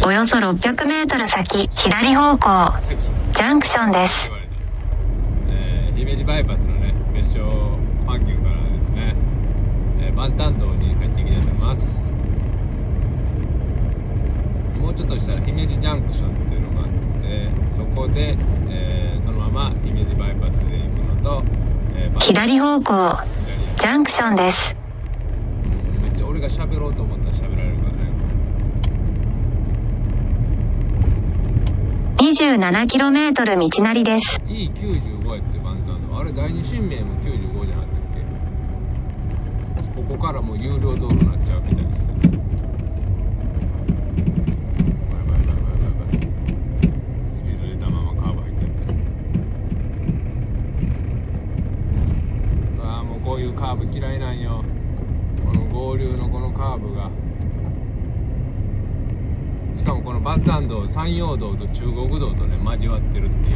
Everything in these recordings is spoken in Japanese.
およそ600メートル先、左方向、ジャンクションです。 姫路バイパスのね、別所パーキングからですね、万丹道に入っていきたいと思います。もうちょっとしたら姫路ジャンクションっていうのがあって、そこで、そのまま姫路バイパスで行くのと、 左方向、ジャンクションです。 めっちゃ俺が喋ろうと思ったら喋られるからね。 27km 道なりです。 E95 やって万丹道。あれ第二神明も95じゃなかったっけ？ここからもう有料道路になっちゃうみたいですね。スピード出たままカーブ入ってって。ああ、もうこういうカーブ嫌いなんよ。この合流のこのカーブが。しかもこの万丹道、山陽道と中国道とね交わってるっていう。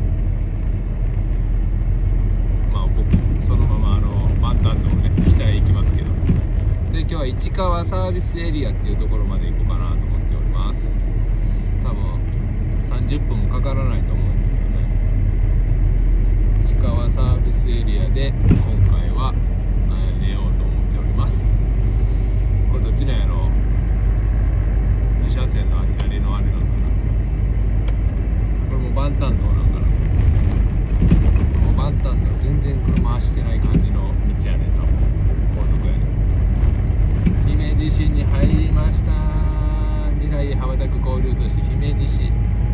まあ僕そのまま万丹道ね北へ行きますけど、で今日は市川サービスエリアっていうところまで行こうかなと思っております。多分30分もかからないと思うんですよね。市川サービスエリアで今回は寝ようと思っております。これどっちなんやろ。2車線の左のあれなんかな。これも万丹道なんかな。もう万丹道全然車走ってない感じの道やね。多分高速やね。姫路市に入りました。未来羽ばたく交流都市姫路市。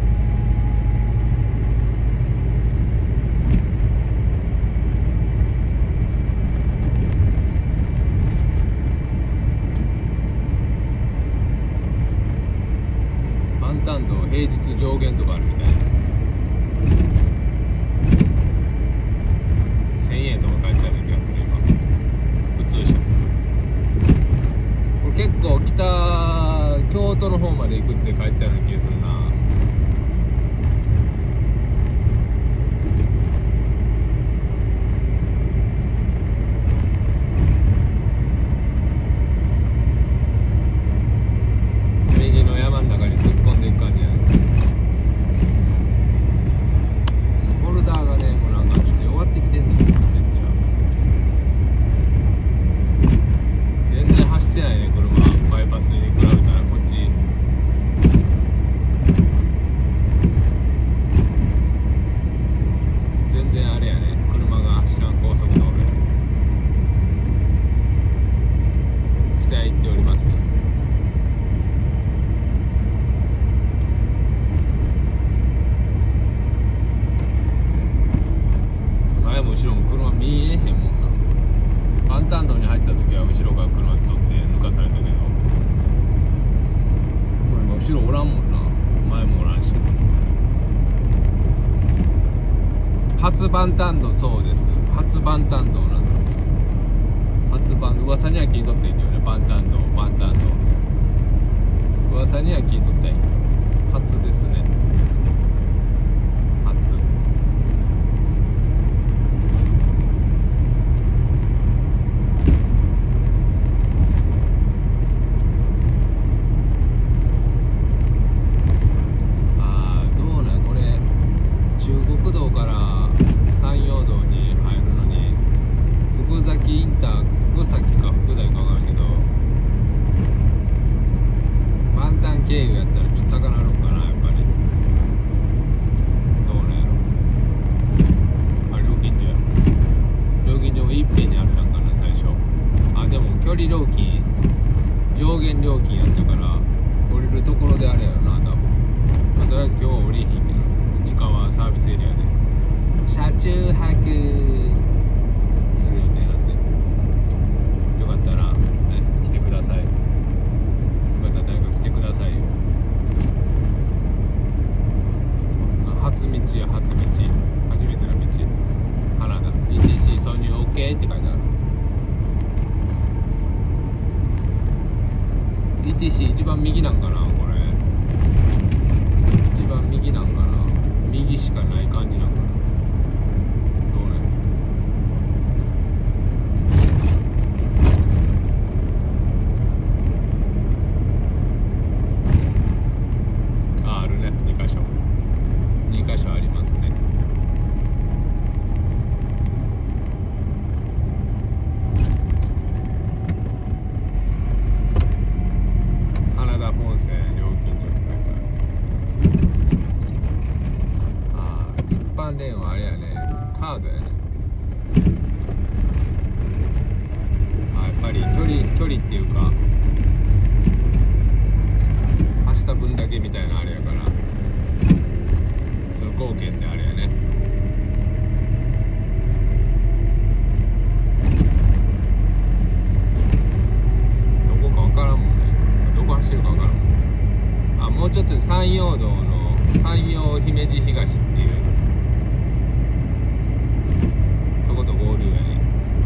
万丹道平日上限とかあるみたいな。1000円とか書いてある気がする今。普通車。これ結構京都の方まで行くって書いてある気がするな。右の山の中に突っ込んでいく感じやね。ホルダーがねもうなんかちょっと弱ってきてんねん。めっちゃ全然走ってないね車。バイパスに比べたらこっち全然あれやね。車が走らん高速道路や。北へ行っております。前も後ろも車見えへんもんな。万丹道に入った時は後ろから車来とって抜かされたけど、これも後ろおらんもんな。前もおらんし。初万丹道、そうです。初万丹道なんですよ。初万、噂には聞いとったんやけどね。万丹道、万丹道。噂には聞いとったんや。初ですね。初。国道から山陽道に入るのに福崎インター、福崎か福大か分からんけど、万丹経由やったらちょっと高なるんかな。やっぱりどうなんやろ。あ、料金所や。料金所もいっぺんにあるなんかな最初。あ、でも距離料金上限料金やったから降りるところであれやろな多分。まあ、とりあえず今日は降りひんけど、市川サービスエリアで車中泊する予定なんで、よかったら、ね、来てください。よかったら誰か来てくださいよ。初道や初道、初めての道、花田 ETC 挿入 OK って書いてある。 ETC 一番右なんかな。これ一番右なんかな。右しかない感じなんかな。どうね。 番レーンはあれやね、カードやね。やっぱり距離っていうか走った分だけみたいなあれやから、通行券ってあれやね。どこか分からんもんね。どこ走るか分からんもん。もうちょっとで山陽道の山陽姫路東っていうそこと合流やね。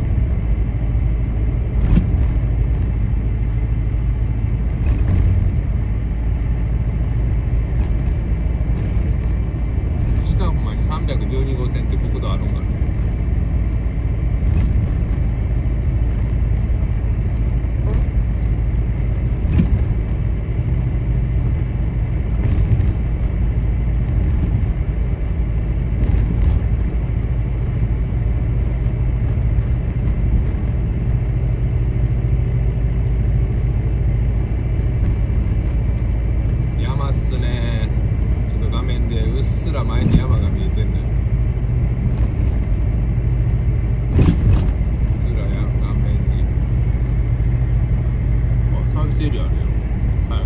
下ほんまに312号線って国道あるんかな。うっすら前に山が見えてんねん。うっすら画面にサービスエリアあるよ。早く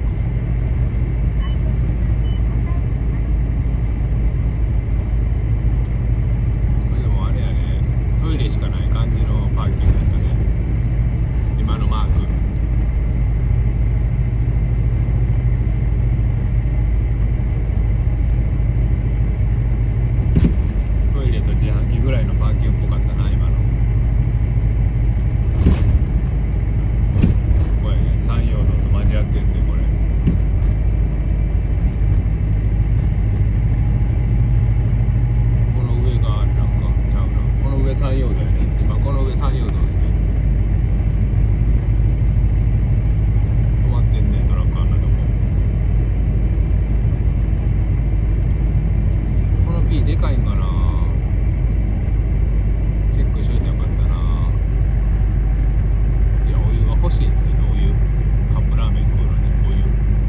これでもあれやね、トイレしかない感じのパーキングだったね、今のマーク。自販機ぐらいのパーキングっぽかったな今の。これね、山陽道と交わってんで、これこの上がなんかちゃうな、この上山陽道やね。今この上山陽道っすね。止まってんね、トラックあんなとこ。この P でかいんかな、チェックしといてよかったな。いや、お湯が欲しいんですよね。お湯カップラーメン食うのにお湯。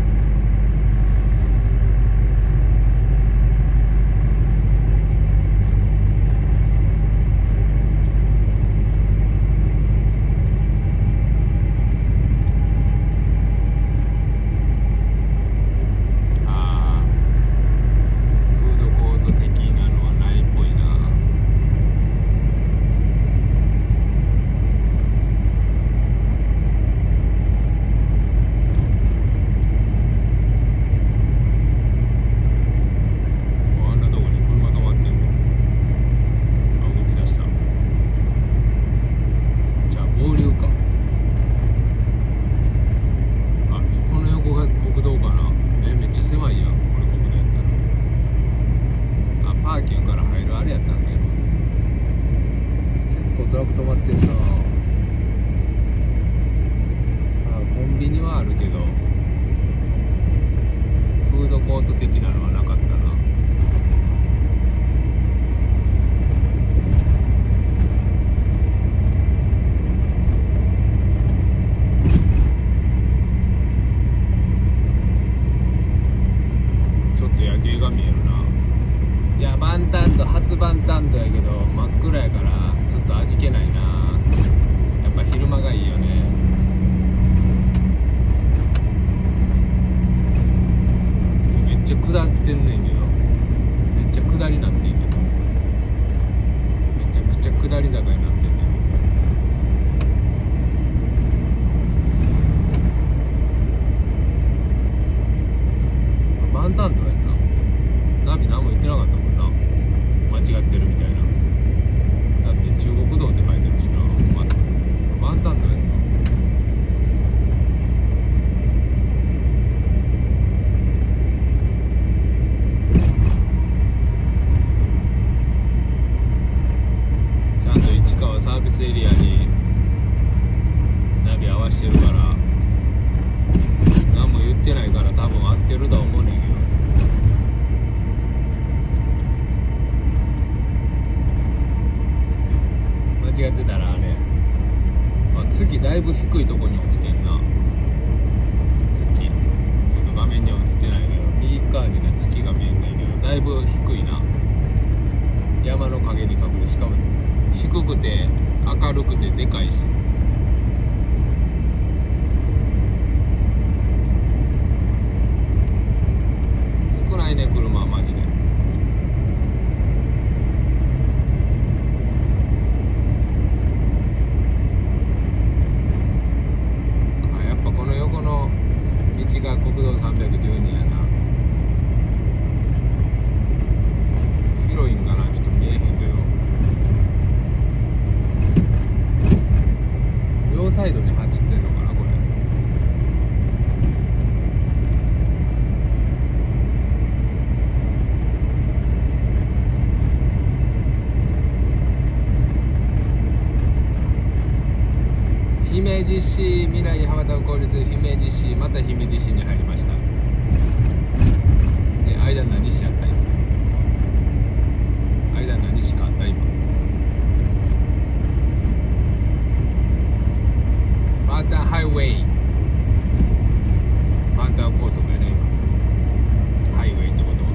フードコート的なのはないっぽいな。トラック止まってんな。コンビニはあるけどフードコート的なのはなかったな。ちょっと夜景が見えるな。いや、バンタンド初バンタンドやけど真っ暗やからちょっと味気ないな。やっぱ昼間がいいよね。めっちゃ下ってんねんけど、めっちゃ下りなっていいけど、めちゃくちゃ下り坂になってんねん。バンタンドやんな。ナビ何も言ってなかったもんな、間違ってるみたいな。だって中国道って書いてるしな。まずバンタンドやんな。ちゃんと市川サービスエリアにナビ合わしてるから何も言ってないから多分合ってるとは思うねんけど。間違ってたらあれ、月だいぶ低いとこに落ちてんな。月ちょっと画面には映ってないけど右側にね月が見えんねんけどだいぶ低いな。 山の陰に隠れ、しかも低くて明るくてでかいし、少ないね車はマジで。あ、やっぱこの横の道が国道312やな。広いんかな、ちょっと見えへんけど、両サイドに走ってんのかなこれ。姫路市、未来羽ばたく公立姫路市、また姫路市に入りました。間何市やった今。間何市かあった今。マータンハイウェイ、マータン高速やね今。ハイウェイってことは。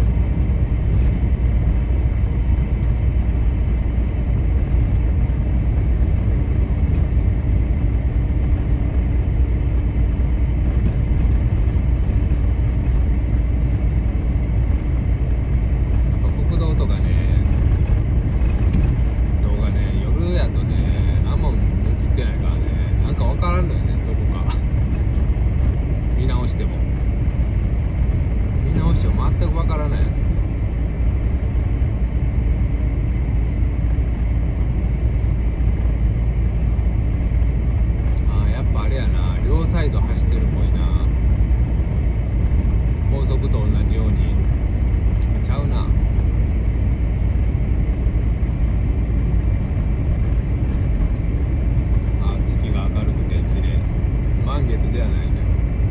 全くわからない。あ、やっぱあれやな、両サイド走ってるっぽいな。高速と同じようにちゃうな。あ、月が明るくて綺麗。満月ではないね。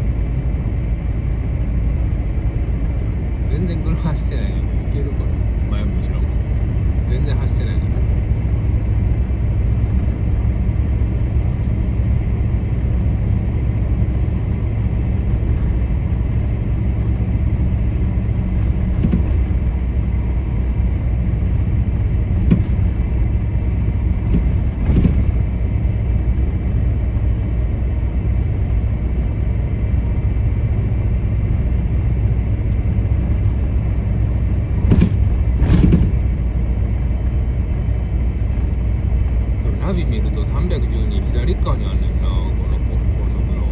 全然車走ってないね。いけるこれ。前も後ろも全然走ってないね。ナビ見ると312左側にあんねんな、この高速の。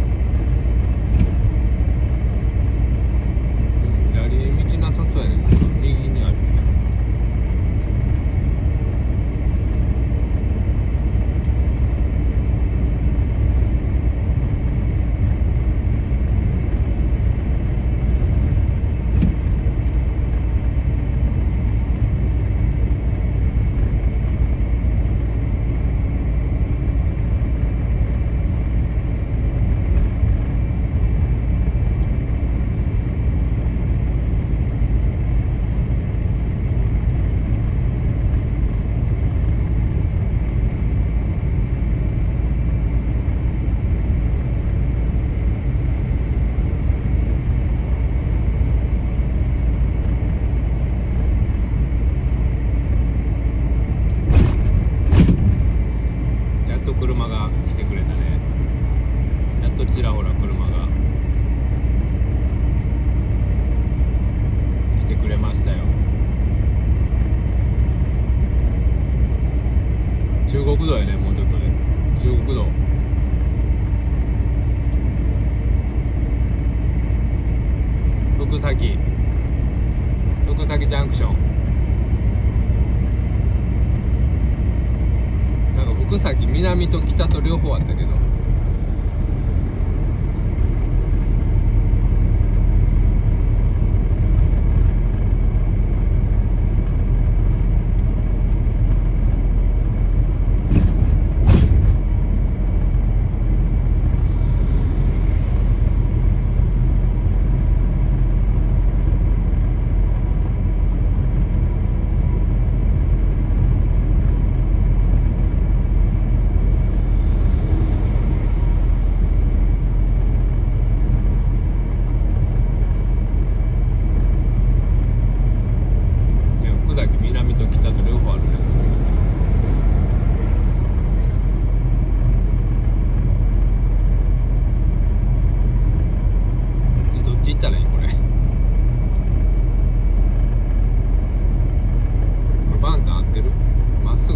左道なさそうやねん。右にあるんですよ。車が来てくれたね。やっとちらほら車が来てくれましたよ。中国道やね、もうちょっとで中国道。福崎ジャンクション。福崎南と北と両方あったけど、 南と北と両方あるね。でどっち行ったらいいこれ。これバンタン合ってる？まっすぐ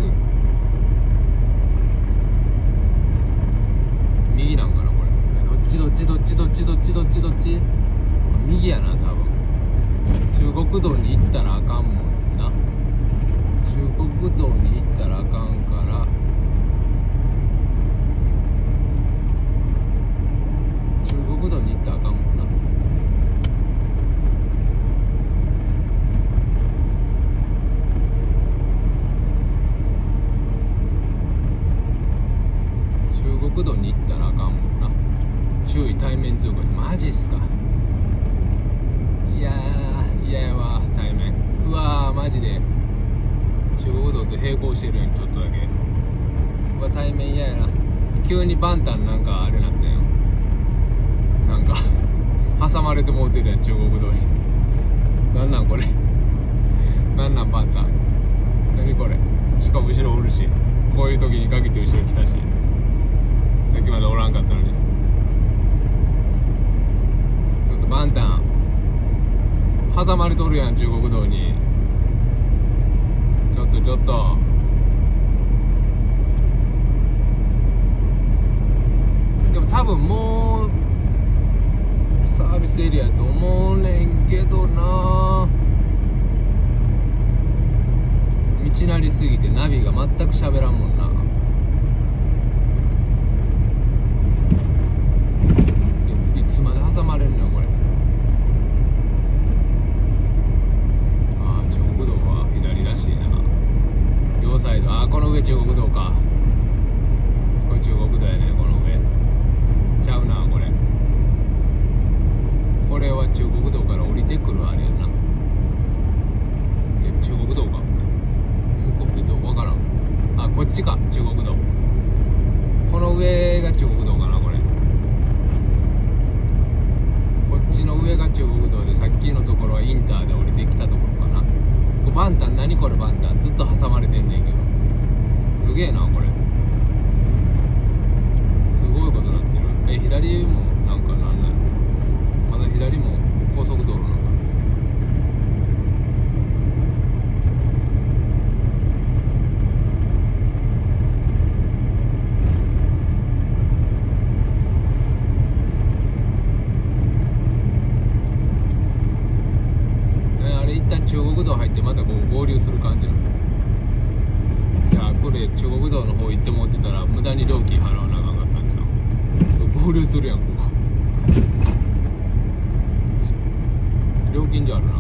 右なんかなこれ。どっち右やな多分。中国道に行ったらあかんもんな。中国道に行ったらあかんから中国道に行ったらあかんもんな。中国道に行ったらあかんもんな。注意対面通行。マジっすか。いややわ対面。うわーマジで中国道と並行してるやん。ちょっとだけうわ対面嫌やな。急にバンタンなんかあれなったよ。なんか挟まれてもうてるやん中国道に。なんなんこれ。なんなんバンタン。何これ。しかも後ろおるし、こういう時にかけて後ろ来たし、さっきまでおらんかったのに。ちょっとバンタン挟まれとるやん中国道に。ちょっとでも多分もうサービスエリアやと思うねんけどな。道なりすぎてナビが全く喋らんもんな。いつまで挟まれるのよこれ。両サイド。この上中国道か。これ中国道やね。この上ちゃうなこれ。これは中国道から降りてくるあれやな。中国道か。向こうどう分からん。こっちか中国道。この上が中国道かなこれ。こっちの上が中国道で、さっきのところはインターで降りてきたところかな。バンタン何これ。バンタンずっと挟まれてんねんけど、すげえなこれ。すごいことなってる。左もなんかなんない。まだ左も高速道路なんか。一旦中国道入ってまたこう合流する感じなの。じゃあこれ中国道の方行ってもってたら無駄に料金払わなあかんかったんじゃん。合流するやんここ。料金所あるな。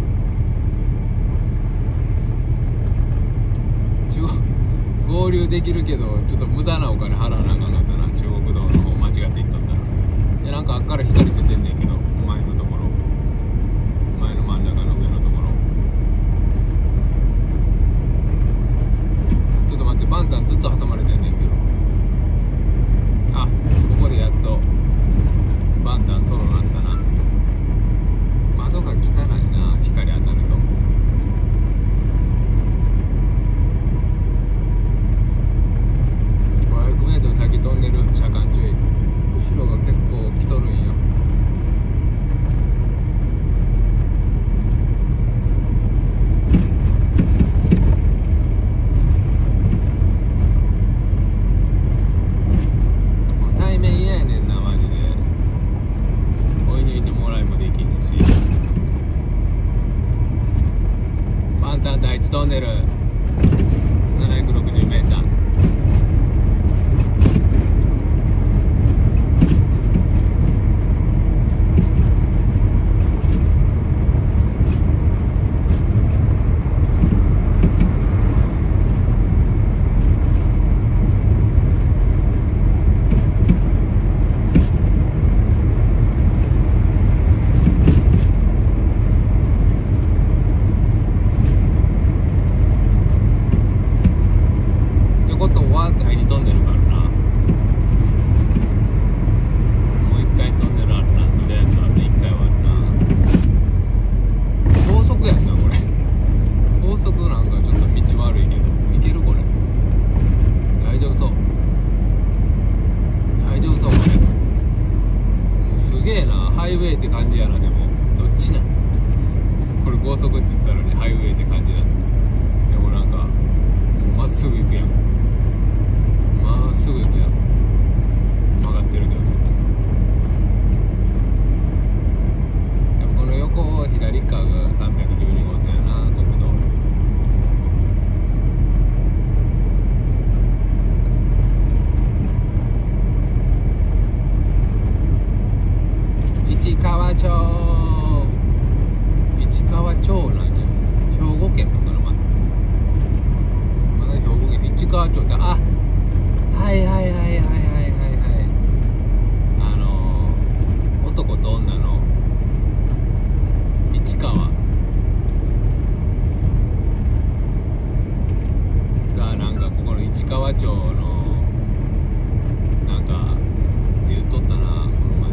合流できるけどちょっと無駄なお金払わなあかんかったな。中国道の方間違って行ったんだら。でなんかあっから光出てんねんけど、前のところ、前の真ん中の上のところ。ちょっと待って、バンタンずっと挟まれてんねんけど。ここでやっとバンタンソロなったな。窓が汚いな、光当たると。500m先飛んでる。車間注意。後ろが結構来とるんよ。対面嫌やねんなマジで。追い抜いてもらいもできへんし。バンタン第1トンネル 760m。 って感じやな。でもどっちなん？これ高速って言ったのにハイウェイって感じなんでもなんかもうまっすぐ行くやん。まっすぐ行くやん。曲がってるけどそこでもこの横左側が312号線やな、国道。市川町なんや。兵庫県のかな、まだ兵庫県市川町って、あ、はい男と女の市川がなんかここの市川町のなんかって言っとったな、この前。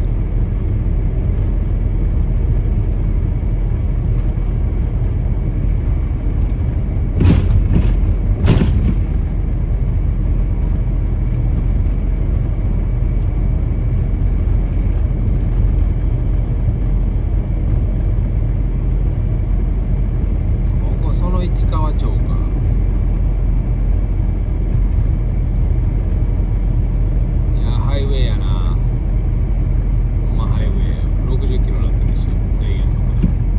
市川町か。いやハイウェイやな。ほんまハイウェイや。60キロになってるし制限速度。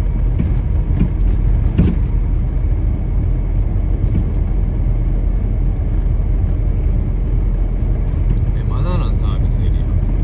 まだなんサービスエリア。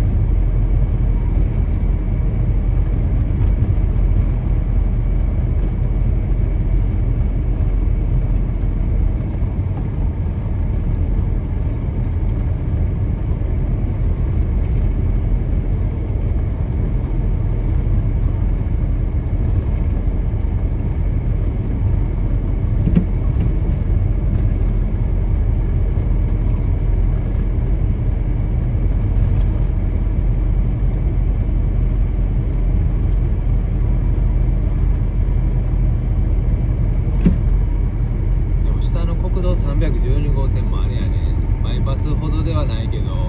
国道312号線もあれやね。バイパスほどではないけど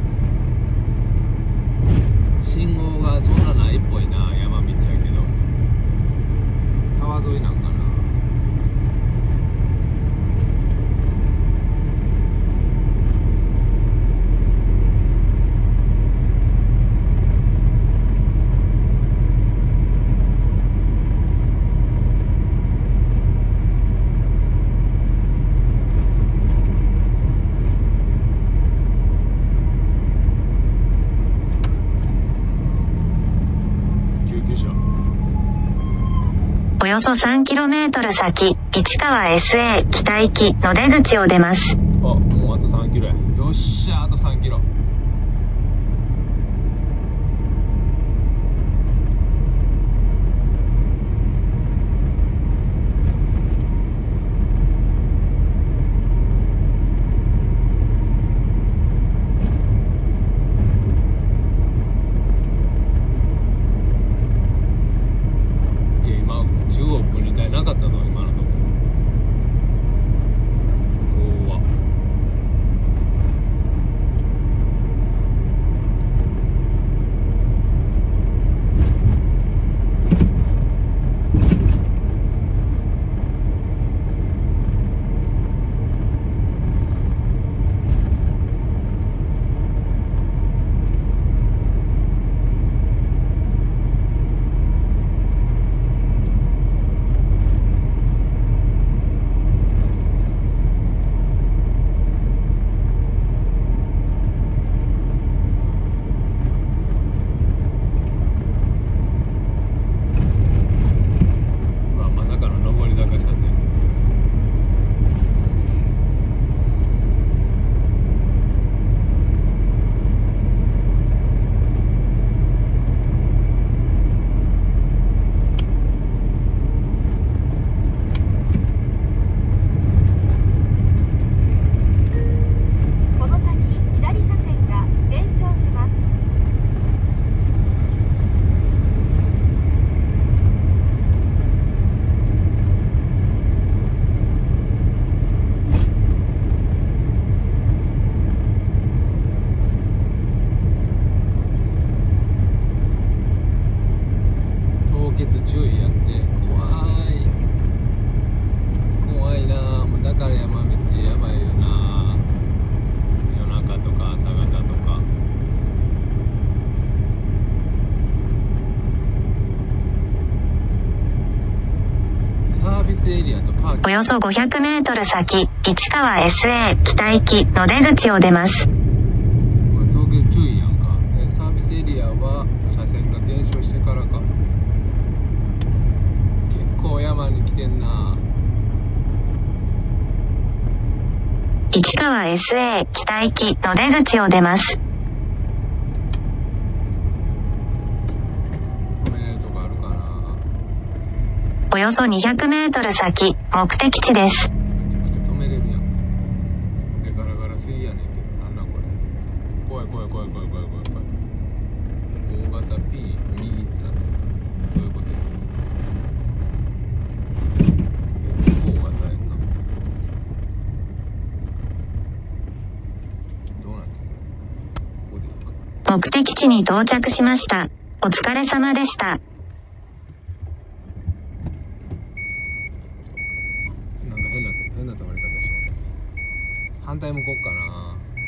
信号がそんなないっぽいな。山道やけど川沿いなんかな。 およそ 3km 先、市川 SA 北行きの出口を出ます。 もうあと3キロや。よっしゃ、あと3キロ。中央分離帯なかったの今のとこ。怖っ。 ビスエリアとパーキング。 およそ500メートル先、市川 SA 北行きの出口を出ます。 これ東京注意やんか。サービスエリアは車線が減少してからか。結構山に来てんな。 市川 SA 北行きの出口を出ます。 止めれるとこあるかな。 およそ200メートル先、目的地です。 めちゃくちゃ止めれるやん。ガラガラすぎやねんけど、なんなんこれ。怖い。大型 P 右ってなってる。どういうことや。大型やんな。どうなってる。ここでいいか。 目的地に到着しました。お疲れ様でした。 なんか変な止まり方します。反対向こうかな。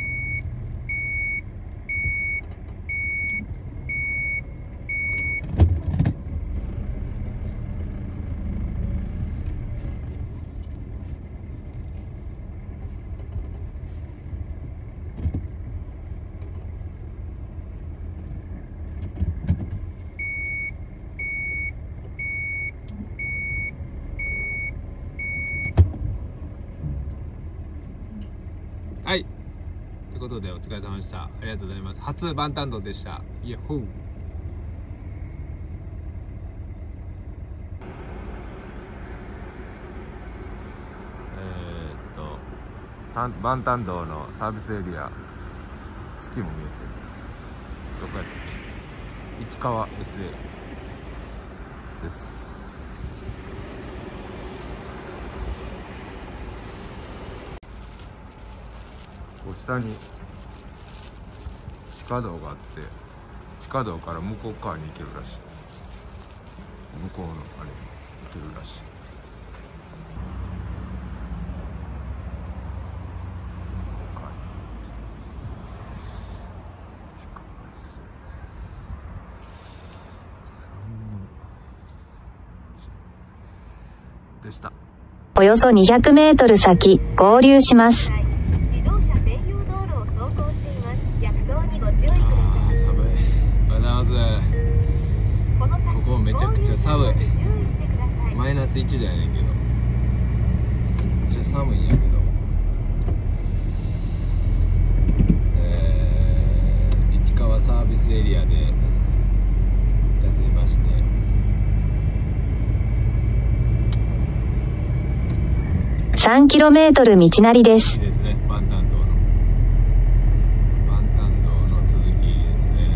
はい。ということでお疲れ様でした。ありがとうございます。初バンタンドでした。イエホー。バンタン道のサービスエリア、月も見えてる。どこやったっけ。市川 SA です。こう下に地下道があって、地下道から向こう側に行けるらしい。向こうのあれに行けるらしい。でした。 およそ200メートル先、合流します。 自動車専用道路を走行しています。逆走にご注意ください。 寒い。おはようございます。ここめちゃくちゃ寒い。マイナス1度やねんけど、めっちゃ寒いんやけど、市川サービスエリアで休みまして、 3km 道なりです。 ですね、バンタン道の続きですね。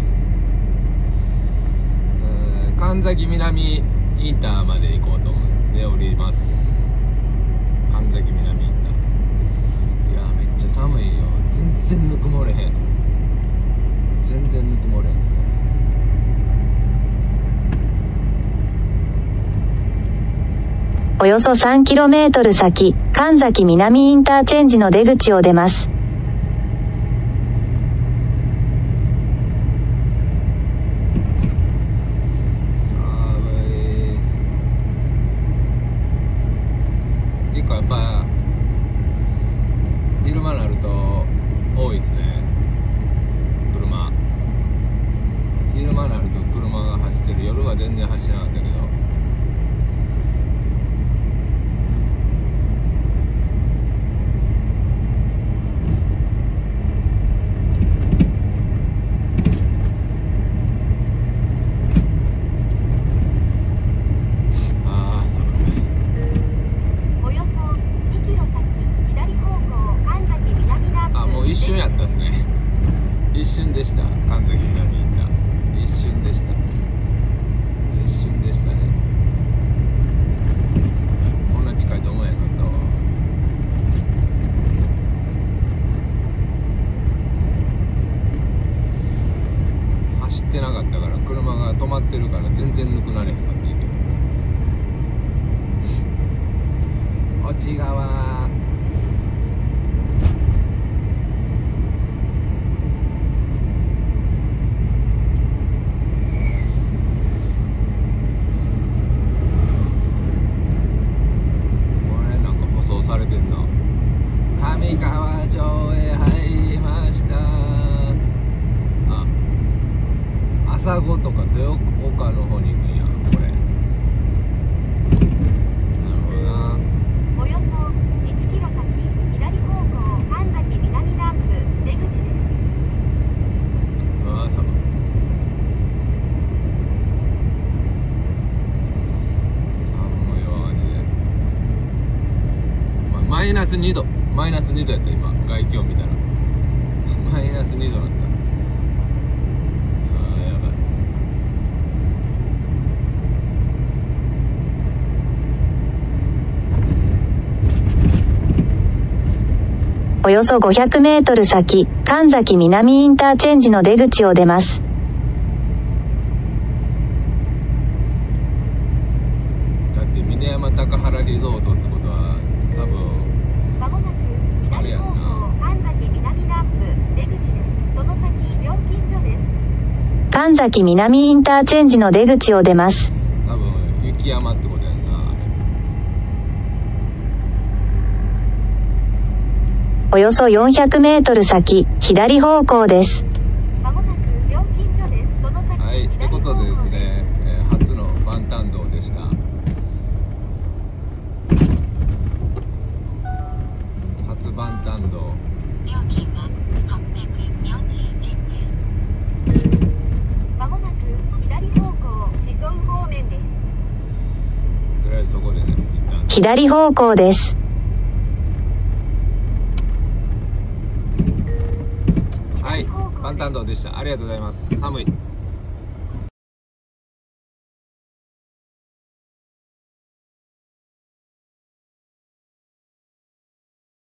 神崎南インターまで行こうと思っております。神崎南インター、いやめっちゃ寒いよ。全然ぬくもれへん。全然ぬくもれへんですね。 およそ 3km 先、神崎南インターチェンジの出口を出ます。 結構やっぱ昼間になると多いですね、車。昼間になると車が走ってる。夜は全然走らなかったけど、一瞬やったっすね。一瞬でした。神崎南インター、一瞬でした。一瞬でしたね。こんな近いと思えへんかったわ。走ってなかったから、車が止まってるから全然ぬくなれへんかったけど、落ち川上川町へ入りました。あ、朝子とか豊岡の方に行くんやこれ。なるほどな。 およそ1キロ先、左方向、神崎南ランプ出口です。 ああ、寒い。寒いわマジで。マイナス2度。マイナス2度やった今、外気温見たら。マイナス2度だった。ああ、やばい。 およそ500メートル先、神崎南インターチェンジの出口を出ます。 だって峰山高原リゾートってことは多分まもなく左方向、神崎南ランプ出口です。その先、料金所です。 神崎南インターチェンジの出口を出ます。 多分雪山ってことやんなあれ。 およそ400メートル先、左方向です。 まもなく料金所です。その先、 はい、ってことでですね、初の万端道でした。初万端道。 料金は840円です。 まもなく左方向、宍粟方面です。 とりあえずそこでね、一旦。 左方向です。 はい、万端道でした。ありがとうございます。寒い。